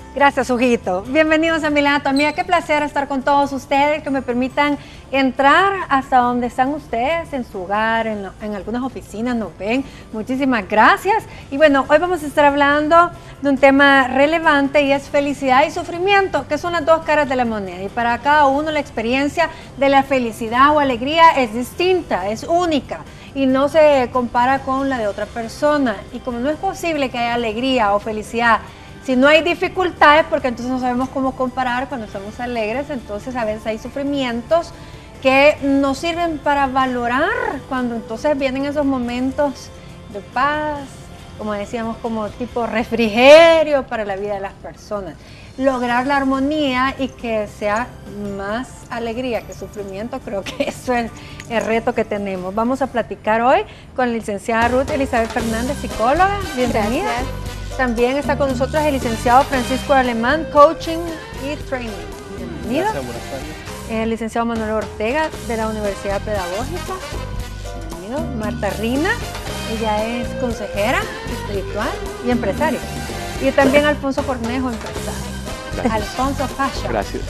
Gracias, Ujito. Bienvenidos a Milán Anatomía. Qué placer estar con todos ustedes, que me permitan entrar hasta donde están ustedes, en su hogar, en algunas oficinas nos ven. Muchísimas gracias. Y bueno, hoy vamos a estar hablando de un tema relevante y es felicidad y sufrimiento, que son las dos caras de la moneda. Y para cada uno la experiencia de la felicidad o alegría es distinta, es única y no se compara con la de otra persona. Y como no es posible que haya alegría o felicidad si no hay dificultades, porque entonces no sabemos cómo comparar cuando estamos alegres, entonces a veces hay sufrimientos que nos sirven para valorar cuando entonces vienen esos momentos de paz, como decíamos, como tipo refrigerio para la vida de las personas. Lograr la armonía y que sea más alegría que sufrimiento, creo que eso es el reto que tenemos. Vamos a platicar hoy con la licenciada Ruth Elizabeth Fernández, psicóloga. Bienvenida. Gracias. También está con nosotros el licenciado Francisco Alemán, Coaching y Training. Bienvenido. Gracias, buenas tardes. El licenciado Manuel Ortega de la Universidad Pedagógica. Bienvenido. Marta Rina, ella es consejera espiritual y empresaria. Y también Alfonso Cornejo, empresario. Gracias. Alfonso Fasha. Gracias.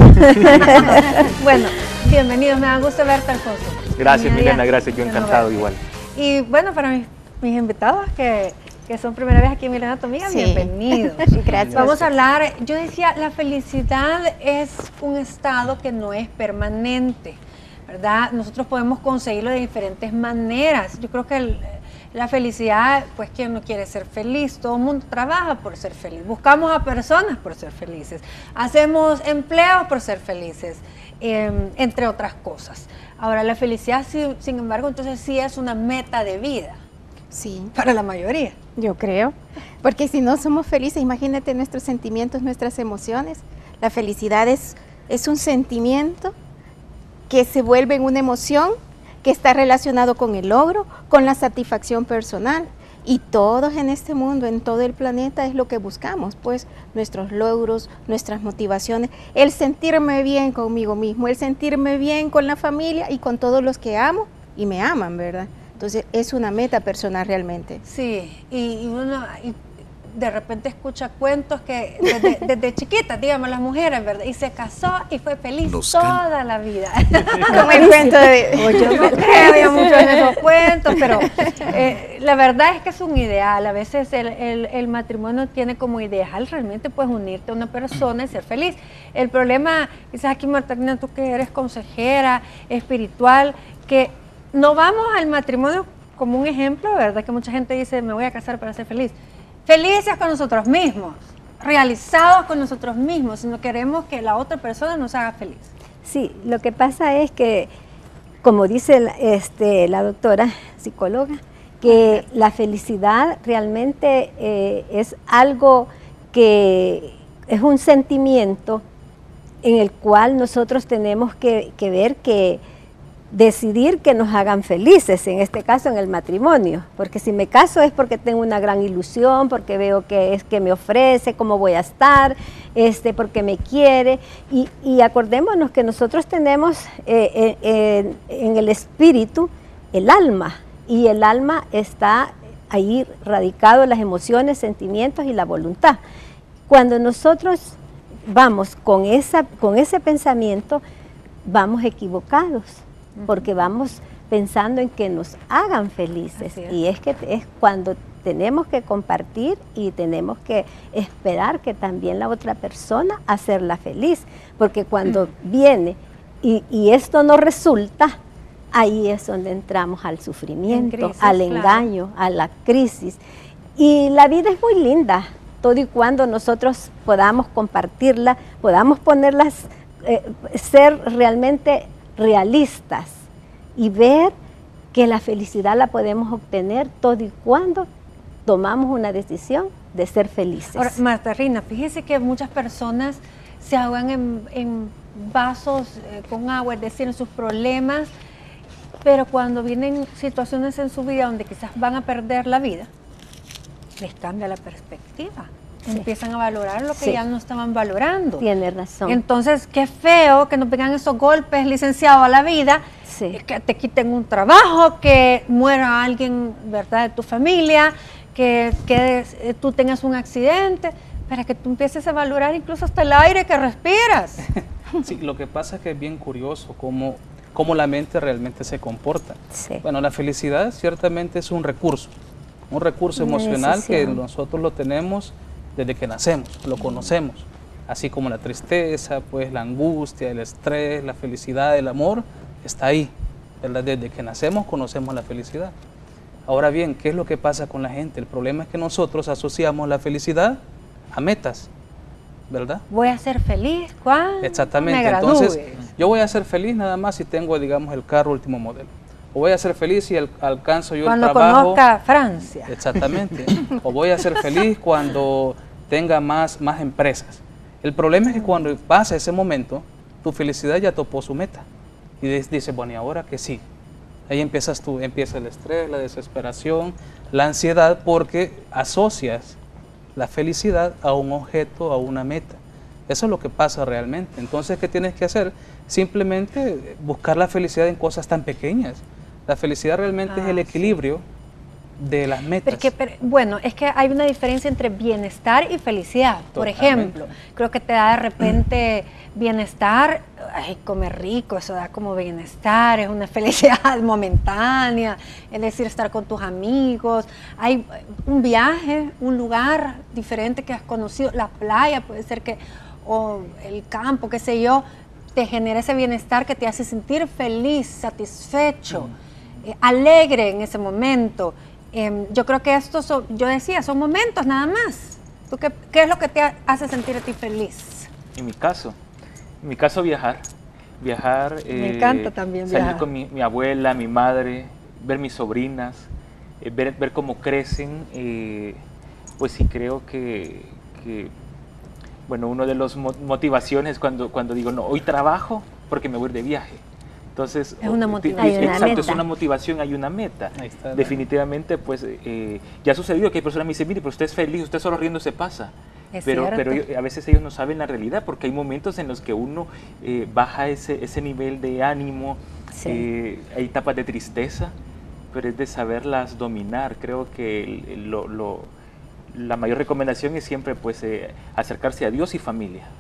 Bueno, bienvenidos, me da gusto verte, Alfonso. Gracias, Milena, gracias, yo encantado igual. Y bueno, para mis invitados que son primera vez aquí en Milán Anatomía, sí. Bienvenidos. Gracias. Vamos a hablar, yo decía, la felicidad es un estado que no es permanente, ¿verdad? Nosotros podemos conseguirlo de diferentes maneras. Yo creo que la felicidad, pues, ¿quién no quiere ser feliz? Todo el mundo trabaja por ser feliz. Buscamos a personas por ser felices. Hacemos empleos por ser felices, entre otras cosas. Ahora, la felicidad, sin embargo, entonces sí es una meta de vida. Sí. Para la mayoría. Yo creo. Porque si no somos felices, imagínate nuestros sentimientos, nuestras emociones. La felicidad es un sentimiento que se vuelve en una emoción que está relacionado con el logro, con la satisfacción personal. Y todos en este mundo, en todo el planeta, es lo que buscamos, pues nuestros logros, nuestras motivaciones, el sentirme bien conmigo mismo, el sentirme bien con la familia y con todos los que amo y me aman, ¿verdad? Entonces, es una meta personal realmente. Sí, y uno de repente escucha cuentos que desde chiquitas, digamos, las mujeres, ¿verdad? Y se casó y fue feliz toda la vida. Como el cuento de... Yo no creo ya mucho en esos cuentos, pero la verdad es que es un ideal. A veces el matrimonio tiene como ideal realmente pues unirte a una persona y ser feliz. El problema, quizás aquí, Marta, tú que eres consejera espiritual, que no vamos al matrimonio como un ejemplo, ¿verdad? Que mucha gente dice, me voy a casar para ser feliz. Felices con nosotros mismos, realizados con nosotros mismos, sino queremos que la otra persona nos haga feliz. Sí, lo que pasa es que, como dice la doctora psicóloga, que la felicidad realmente es algo que es un sentimiento en el cual nosotros tenemos que ver que decidir que nos hagan felices, en este caso en el matrimonio, porque si me caso es porque tengo una gran ilusión, porque veo que es que me ofrece, cómo voy a estar, porque me quiere, y acordémonos que nosotros tenemos en el espíritu el alma, y el alma está ahí radicado en las emociones, sentimientos y la voluntad. Cuando nosotros vamos con ese pensamiento, vamos equivocados, porque vamos pensando en que nos hagan felices, y es cuando tenemos que compartir y tenemos que esperar que también la otra persona hacerla feliz, porque cuando viene y esto no resulta, ahí es donde entramos al sufrimiento, al engaño, a la crisis. Y la vida es muy linda, todo y cuando nosotros podamos compartirla, podamos ponerlas, ser realmente realistas y ver que la felicidad la podemos obtener todo y cuando tomamos una decisión de ser felices. Ahora, Marta Rina, fíjese que muchas personas se ahogan en vasos con agua, es decir, en sus problemas, pero cuando vienen situaciones en su vida donde quizás van a perder la vida, les cambia la perspectiva. Sí. Empiezan a valorar lo que ya no estaban valorando. Tiene razón. Entonces, qué feo que nos vengan esos golpes, licenciado, a la vida, que te quiten un trabajo, que muera alguien, ¿verdad?, de tu familia, que tú tengas un accidente, para que tú empieces a valorar incluso hasta el aire que respiras. Sí, lo que pasa es que es bien curioso cómo la mente realmente se comporta. Sí. Bueno, la felicidad ciertamente es un recurso emocional que nosotros lo tenemos desde que nacemos, lo conocemos, así como la tristeza, pues la angustia, el estrés, la felicidad, el amor, está ahí, ¿verdad? Desde que nacemos conocemos la felicidad. Ahora bien, ¿qué es lo que pasa con la gente? El problema es que nosotros asociamos la felicidad a metas, ¿verdad? Voy a ser feliz cuando Exactamente, me gradúe. entonces yo voy a ser feliz nada más si tengo, digamos, el carro último modelo. O voy a ser feliz si alcanzo yo Cuando el trabajo. conozca Francia. Exactamente. O voy a ser feliz cuando tenga más empresas. El problema es que cuando pasa ese momento, tu felicidad ya topó su meta. Y dices, bueno, ¿y ahora qué sí? Ahí empieza el estrés, la desesperación, la ansiedad, porque asocias la felicidad a un objeto, a una meta. Eso es lo que pasa realmente. Entonces, ¿qué tienes que hacer? Simplemente buscar la felicidad en cosas tan pequeñas. La felicidad realmente es el equilibrio de las metas. Bueno, es que hay una diferencia entre bienestar y felicidad. Por Totalmente. ejemplo, creo que te da de repente bienestar, comer rico, eso da como bienestar, es una felicidad momentánea, es decir, estar con tus amigos, hay un viaje, un lugar diferente que has conocido, la playa puede ser que, o el campo, qué sé yo, te genera ese bienestar que te hace sentir feliz, satisfecho, alegre en ese momento. Yo creo que estos yo decía, son momentos nada más. ¿Tú qué es lo que te hace sentir a ti feliz? En mi caso viajar. Me encanta también salir viajar. con mi abuela, mi madre, ver mis sobrinas, ver cómo crecen. Pues sí creo que bueno, uno de los motivaciones cuando digo, no, hoy trabajo porque me voy de viaje. Entonces, es una motivación. Hay una exacto, meta. es una motivación, hay una meta. Ahí está, Definitivamente, pues, ya ha sucedido que hay personas que me dicen, mire, pero usted es feliz, usted solo riendo se pasa. Pero a veces ellos no saben la realidad, porque hay momentos en los que uno baja ese nivel de ánimo, Sí. hay etapas de tristeza, pero es de saberlas dominar. Creo que la mayor recomendación es siempre pues, acercarse a Dios y familia.